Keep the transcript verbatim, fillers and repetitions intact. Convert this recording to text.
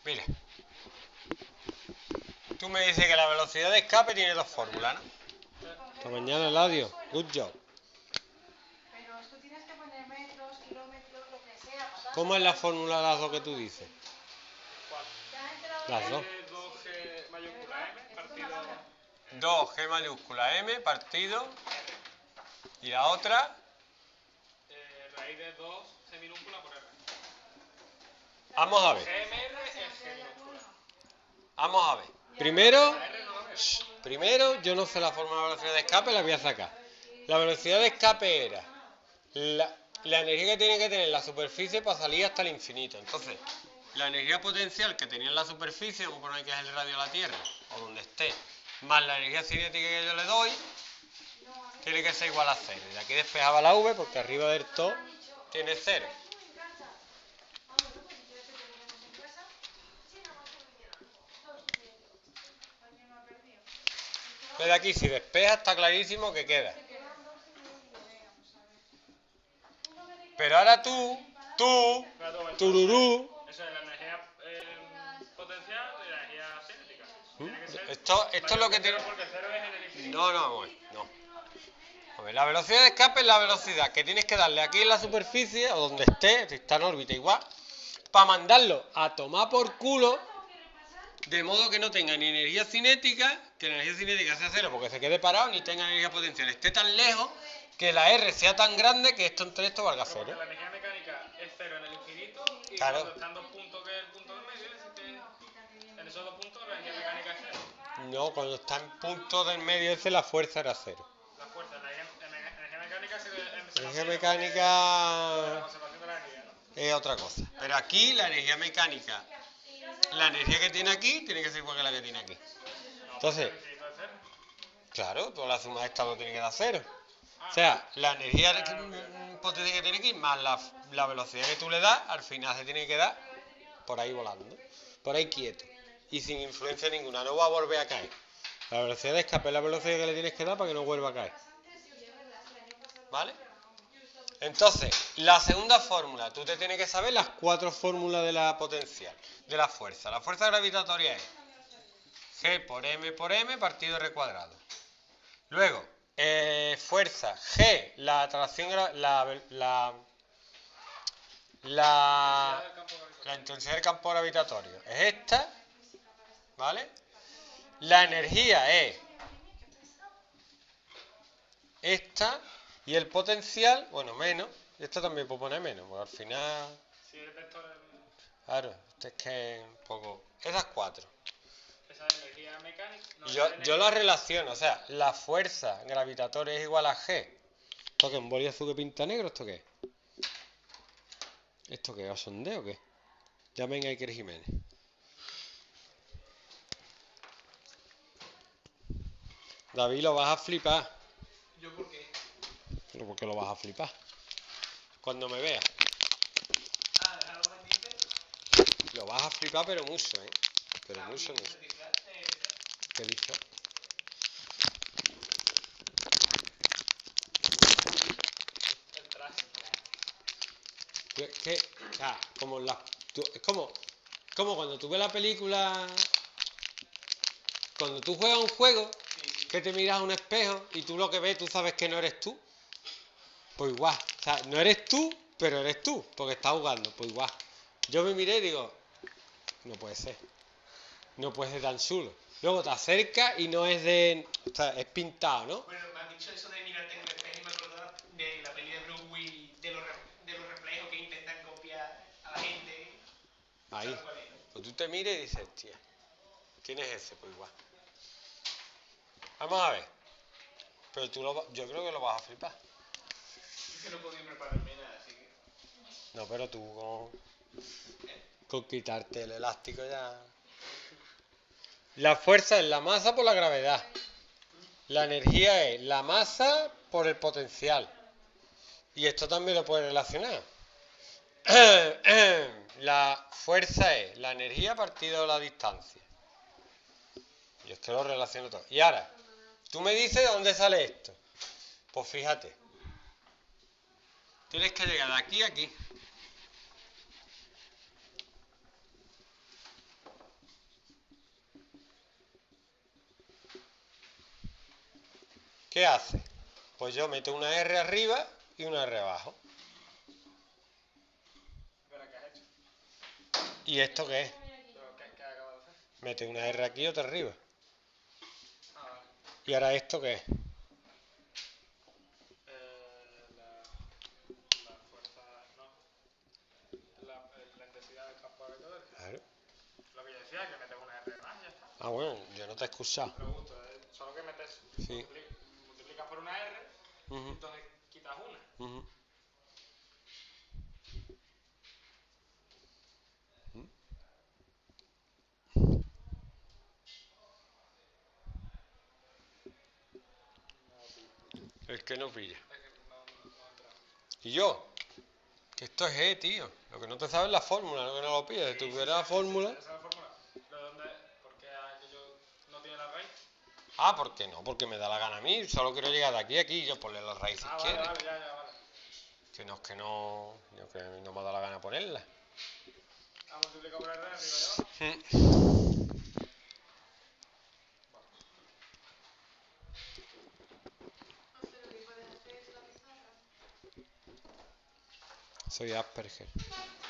Mira. Tú me dices que la velocidad de escape tiene dos fórmulas, ¿no? Hasta mañana, Eladio. Good job. Pero tú tienes que poner metros, kilómetros, lo que sea. ¿Cómo es la fórmula de las dos que tú dices? ¿Cuál? Las dos. dos G mayúscula M partido dos G mayúscula M partido. ¿Y la otra? eh, raíz de dos G minúscula por R. Vamos a ver. G M R es G minúscula. Vamos a ver. Primero, La R no la veo. primero, yo no sé la fórmula de velocidad de escape, la voy a sacar. La velocidad de escape era la, la energía que tiene que tener la superficie para salir hasta el infinito. Entonces, la energía potencial que tenía en la superficie, vamos a poner que es el radio de la Tierra, o donde esté, más la energía cinética que yo le doy, tiene que ser igual a cero. Y de aquí despejaba la V porque arriba del todo tiene cero. Desde aquí, si despeja, está clarísimo que queda. Pero ahora tú, tú, tururú. Eso es la energía eh, potencial y la energía cinética. Tiene que ser Esto, esto es lo que tiene. porque cero es en el infinito. No, no, amor, no. A ver, la velocidad de escape es la velocidad que tienes que darle aquí en la superficie, o donde esté, si está en órbita igual, para mandarlo a tomar por culo, de modo que no tenga ni energía cinética, que la energía cinética sea cero porque se quede parado, ni tenga energía potencial. Esté tan lejos que la R sea tan grande que esto entre esto valga Porque cero. la energía mecánica es cero en el infinito y Claro. cuando están dos puntos que es el punto del medio, es decir, que en esos dos puntos la energía mecánica es cero. No, cuando está en punto del medio ese la fuerza era cero. La fuerza, la energía, la energía mecánica se, se La energía mantiene, la mecánica conservación de la energía, ¿no? es otra cosa. Pero aquí la energía mecánica, la energía que tiene aquí, tiene que ser igual que la que tiene aquí. Entonces, El infinito es cero. claro, toda la suma de estas lo tiene que dar cero. O sea, la energía potencia que tiene aquí más la, la velocidad que tú le das, al final se tiene que dar por ahí volando, por ahí quieto y sin influencia ninguna, no va a volver a caer. La velocidad de escape es la velocidad que le tienes que dar para que no vuelva a caer. ¿Vale? Entonces, la segunda fórmula, tú te tienes que saber las cuatro fórmulas de la potencial, de la fuerza. La fuerza gravitatoria es G por M por M partido R cuadrado. Luego, eh, fuerza G, la atracción, la, la, la, la intensidad del campo gravitatorio es esta, ¿vale? La energía es esta y el potencial, bueno, menos, esto también puedo poner menos, porque al final, Si el vector claro, esto es que es un poco, esas cuatro. esa energía mecánica. No, Yo, esa yo la relaciono, o sea, la fuerza gravitatoria es igual a G. ¿Esto qué es un boli azul que pinta negro? ¿Esto qué es? ¿Esto qué es? ¿Osondeo o qué? Llamen a Iker Jiménez. David, lo vas a flipar. ¿Yo por qué? ¿Pero por qué lo vas a flipar? Cuando me veas. Ah, ¿algo me dice? Lo vas a flipar, pero mucho, ¿eh? Pero mucho, mucho. ¿Qué dices? El traje. Es que, o sea, como la, tú, es como, como cuando tú ves la película, cuando tú juegas un juego, que te miras a un espejo y tú lo que ves, tú sabes que no eres tú. Pues igual, o sea, no eres tú, pero eres tú, porque estás jugando, pues igual. Yo me miré y digo, no puede ser, no puede ser tan chulo. Luego te acercas y no es de, o sea, es pintado, ¿no? Bueno, me has dicho eso de mirarte en el espejo y me acuerdo de la peli de Bruce Willis, de los, de los reflejos que intentan copiar a la gente. Ahí. ¿Sabes cuál es? Pues tú te miras y dices, tía, ¿quién es ese? Pues igual. Vamos a ver. Pero tú lo, yo creo que lo vas a flipar. Es que no podía prepararme nada, así que... No, pero tú con, con quitarte el elástico ya... La fuerza es la masa por la gravedad. La energía es la masa por el potencial. Y esto también lo puedes relacionar. La fuerza es la energía partido de la distancia. Y es que lo relaciono todo. Y ahora, tú me dices de dónde sale esto. Pues fíjate. Tienes que llegar de aquí a aquí. ¿Qué hace? Pues yo meto una R arriba y una R abajo. Verá, ¿qué has hecho? ¿Y esto qué es? ¿Pero qué, qué acabo de hacer? Mete una R aquí y otra arriba. Ah, vale. ¿Y ahora esto qué es? Eh, la, la fuerza, no, la, eh, la intensidad del campo de vectores. Claro. Lo que yo decía, que metes una R más y ya está. Ah, bueno, yo no te he escuchado. Lo gusto, eh, solo que metes, Sí. multipli- multiplicas por una R, Ujú, entonces quitas una. ujú. El que no pilla. Es que no, no ha entrado. ¿Y yo? Que esto es E, tío. Lo que no te sabes es la fórmula, lo que no lo pides. Tú quieres la fórmula. Esa es la fórmula. ¿Pero dónde? ¿Por qué aquello no tiene la raíz? Ah, ¿por qué no? Porque me da la gana a mí. Solo quiero llegar de aquí a aquí y yo ponle las raíces Ah, que vale, quieres. vale, ya, ya, vale. Que no es que no. Yo que a mí no me da la gana ponerla. Ha multiplicado por R arriba y abajo. Mm. No sé, lo que puedes hacer es la pizarra. Soy Asperger.